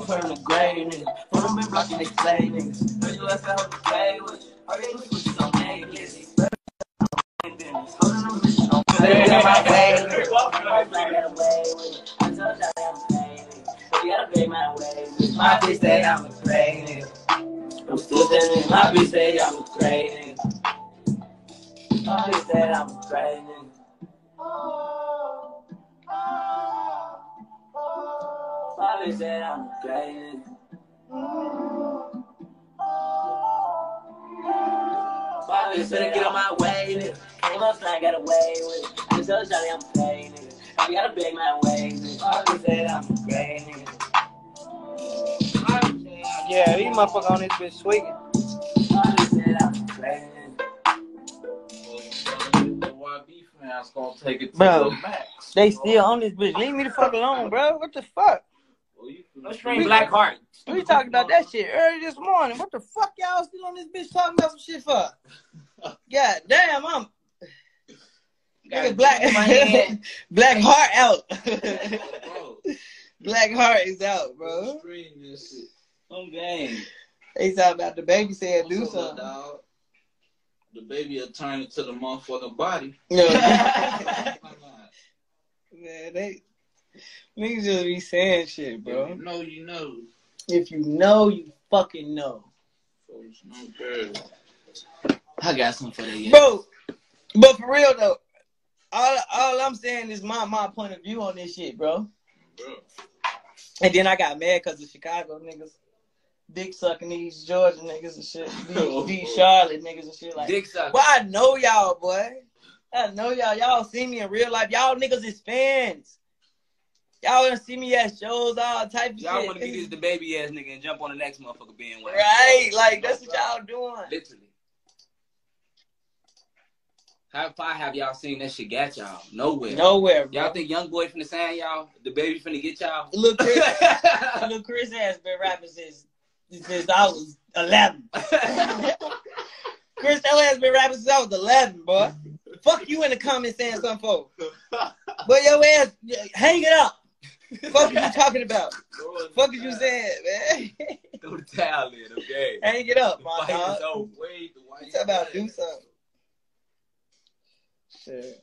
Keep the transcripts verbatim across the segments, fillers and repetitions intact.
Put in the grave, nigga. Put them in blocking they slay, niggas. Heard you left out to play with you. All they was switching on name, niggas. Hold on, bitch, don't play with my way, nigga. I got away with it. I told y'all that I'm playing, nigga. You gotta pay my way, nigga. My bitch say I'm a cray, nigga. I'm still standing. My bitch say I'm a cray, nigga. My bitch say I'm a cray, nigga. My bitch said I'm a cray, nigga. My bitch said get on my way, nigga. Came up, I got away with it. I told Johnny I'm a cray, nigga. I gotta beg my way, nigga. My bitch said I'm a cray, nigga. Yeah, these motherfuckers on this bitch tweaking. My bitch said I'm a cray, nigga. The Y B fans gonna take it to bro, the max. They still on this bitch. Leave me the fuck alone, bro. What the fuck? Let's stream Black Heart. We talking about that shit early this morning. What the fuck y'all still on this bitch talking about some shit for? God damn, I'm got Black Black Heart out. Black Heart is out, bro. Stream this shit. On game. They talking about DaBaby said do something. Dog. DaBaby will turn it to the motherfucking body. No. Man, they niggas just be saying shit, bro. If you know, you know. If you know, you fucking know. Folks, no good. I got something for that, bro. But for real though, all all I'm saying is my my point of view on this shit, bro. Bro. And then I got mad because the Chicago niggas dick sucking these Georgia niggas and shit, these, these Charlotte niggas and shit like. Dick sucking. But I know y'all, boy. I know y'all. Y'all see me in real life. Y'all niggas is fans. Y'all wanna see me at shows, all type of shit. Y'all wanna be this DaBaby ass nigga and jump on the next motherfucker being one. Right, like that's what y'all doing. Literally. How far have y'all seen that shit got y'all? Nowhere. Nowhere, bro. Y'all think YoungBoy finna sign y'all? DaBaby finna get y'all? Look, Chris, look, Chris has been rapping since since I was eleven. Chris L has been rapping since I was eleven, boy. Fuck you in the comments saying something for. But your ass, hang it up. Fuck is you talking about? Fuck is you saying, man? Throw the towel in, okay? Hang it up, my the dog. over. Wait, you talking about do something. Shit.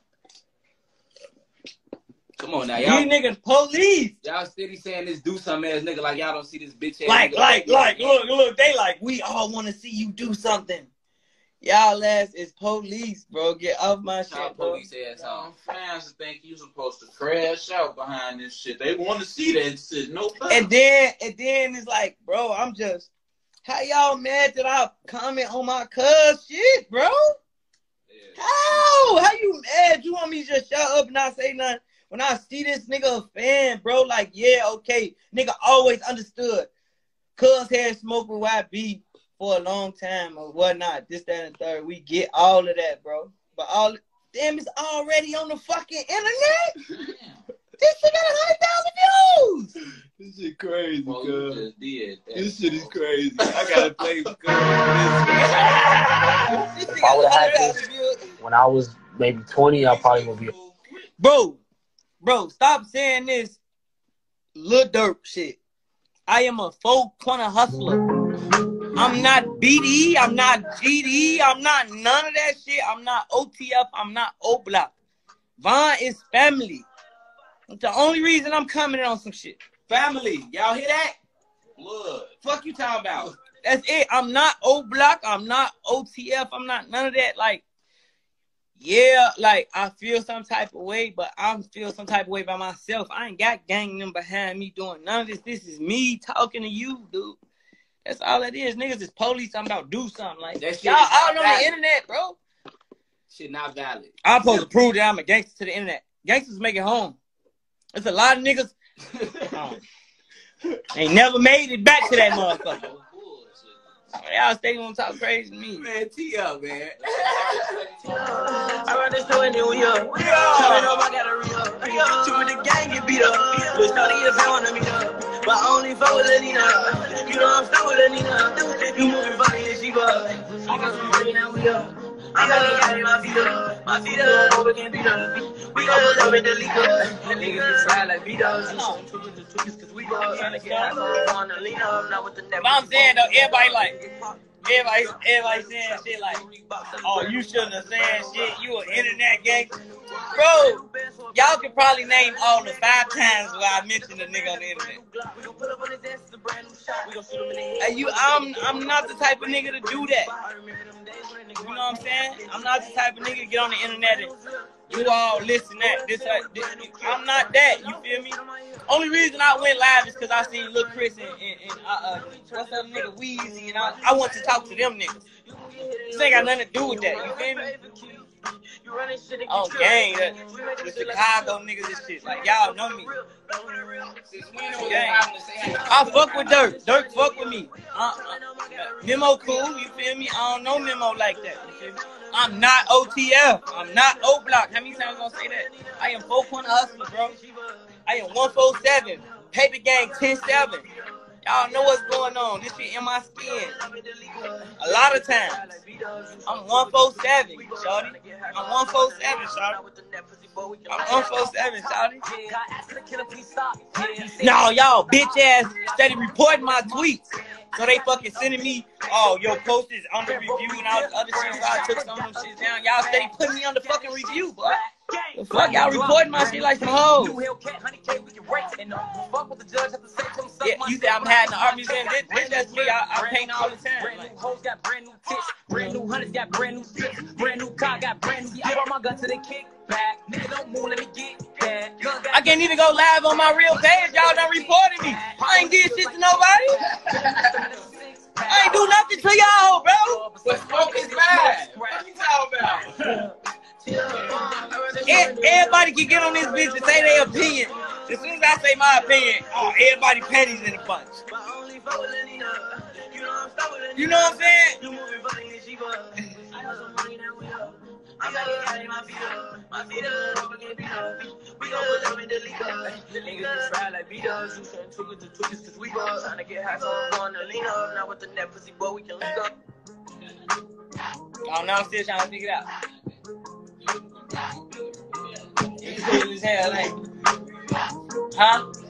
Come on now, y'all. These niggas police. Y'all steady saying this do something ass nigga like y'all don't see this bitch ass Like, nigga. like, like, look, look, they like, we all want to see you do something. Y'all ass is police, bro. Get off my shit, y'all bro. police ass on. Fans think you supposed to crash out behind this shit. They want to see that shit. No problem. And then, and then it's like, bro, I'm just, how y'all mad that I comment on my cuz shit, bro? Yeah. How? How you mad? You want me to just shut up and not say nothing? When I see this nigga a fan, bro, like, yeah, okay. Nigga always understood. Cuz had smoke with Y B for a long time or whatnot. This, that, and the third. We get all of that, bro. But all, damn, it's already on the fucking internet? This shit got one hundred thousand views. This shit crazy, well, cuz. Just did that. This shit is crazy. I gotta play because if I would have had this when I was maybe twenty, I probably would be. Bro, bro, stop saying this Lil Durk shit. I am a four-corner hustler. I'm not B D, I'm not G D, I'm not none of that shit. I'm not O T F, I'm not O-Block. Vaughn is family. That's the only reason I'm coming on some shit. Family. Y'all hear that? Blood. Fuck you talking about. That's it. I'm not O-Block, I'm not O T F, I'm not none of that. Like, yeah, like, I feel some type of way, but I feel some type of way by myself. I ain't got gang them behind me doing none of this. This is me talking to you, dude. That's all it is. Niggas is police. I'm about to do something like that. Y'all out on the internet, bro. Shit not valid. I'm supposed to prove that I'm a gangster to the internet. Gangsters make it home. There's a lot of niggas um, ain't never made it back to that motherfucker. Y'all stay gonna talk crazy to me. Man, T up, man. I run this show in New York. Coming up, I got a re-up. Two with the gang get beat up. But starting to get found on me up. But I only fuck with Lenina. You know I'm stuck with Lenina. You moving funny and she bug. I got some money now we up. I'm gonna get my feet up, my feet up, we can beat up. We gon' pull up in the league up. The niggas get fried like beat-ups. You show them twitches and twitches cause we go trying to get high, so we wanna lean up. Not with the net. But I'm saying though, everybody like, everybody, everybody saying shit like, oh, you shouldn't have said shit. You an internet gangster, bro. Y'all can probably name all the five times where I mentioned a nigga on the internet. Hey, you, I'm, I'm not the type of nigga to do that. You know what I'm saying? I'm not the type of nigga to get on the internet and you all listen that. This, uh, this, I'm not that. You feel me? Only reason I went live is because I seen Lil Chris and, and, and uh, uh, what's that nigga Weezy, and I, I want to talk to them niggas. This ain't got nothing to do with that. You feel me? Oh, gang, the, the Chicago niggas and shit. Like, y'all know me. Gang. I fuck with Dirk. Dirk fuck with me. Uh, uh, Memo cool, you feel me? I don't know Memo like that. You feel me? I'm not O T F. I'm not O-Block. How many times I'm gonna say that? I am four-point hustler, bro. I am one four seven. Paper gang ten seven. Y'all know what's going on. This shit in my skin. A lot of times. I'm one four seven, shorty. I'm one four seven, shorty. I'm one four seven, shorty. No, y'all bitch ass steady reporting my tweets. So they fucking sending me, oh, your post is under review and all this other shit. So I took some of them shit down. Y'all steady putting me on the fucking review, boy. The fuck y'all reporting my shit like some hoes? Yeah, you say I'm having the art museum. This, this that's me. I, I paint all the time. Brand new hoes got brand new tits. Brand new hunters got brand new sticks. Brand new car got brand new. I brought my gun to the kickback. Nigga don't move, let me get that. I can't even go live on my real page. Y'all done reported me. I ain't did shit to nobody. I ain't do nothing to y'all, bro. But smoke is bad. What are you talking about? Everybody can get on this bitch and say their opinion. As soon as I say my opinion, oh, everybody panties in a bunch. You know what I'm saying? I'm not getting my feet up, my feet up, we can beat up. We gon' put them in the league up. The niggas get fried like beat-ups. You shouldn't tweak it to tweak it cause we go trying to get high, so I'm going to lean up. Now with the net pussy boy, we can link up. Oh, now I'm still trying to figure it out. It's cool as hell, ain't it? Huh?